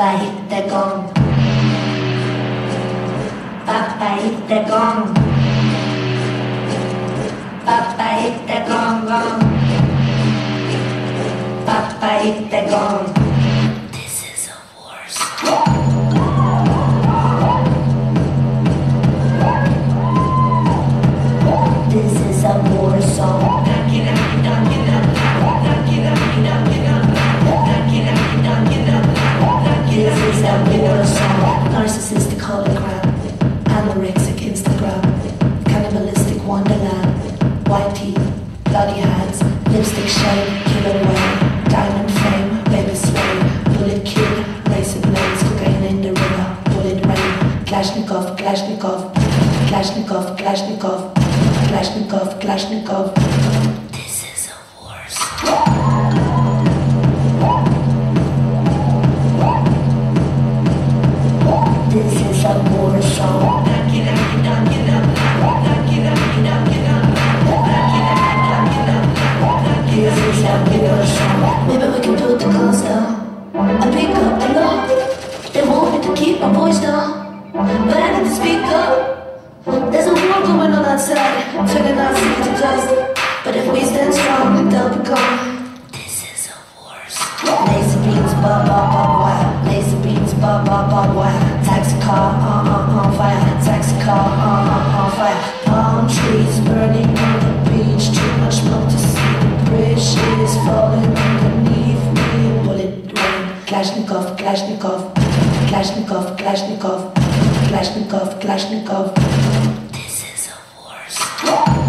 Papa hit the gong. Papa hit the gong. Papa hit the gong gong. Papa hit the gong. This is a war song. This is a war song. This is a war song. Narcissistic hologram, anorexic Instagram, cannibalistic wonderland, white teeth, bloody hands, lipstick shade, killer whale, diamond frame, baby sway, bullet kid, razor blades, cocaine in the river, bullet rain, Kalashnikov, Kalashnikov, Kalashnikov, Kalashnikov, Kalashnikov, Kalashnikov. This is a war song. This is a war song. This is a war song. Maybe we can put the clothes down and pick up the love. They want me to keep my voice down, but I need to speak up. There's a war going on outside, turning our city to dust. But if we stand strong, they'll be gone. This is a war song. Laser beams, ba ba ba wire. Laser beams, ba ba ba wire. Taxi car, on fire. Taxi car, on fire. Palm trees burning on the beach. Too much smoke to see. The bridge is falling underneath me. Bullet rain. Kalashnikov, Kalashnikov, Kalashnikov, Kalashnikov, Kalashnikov, Kalashnikov. This is a war song.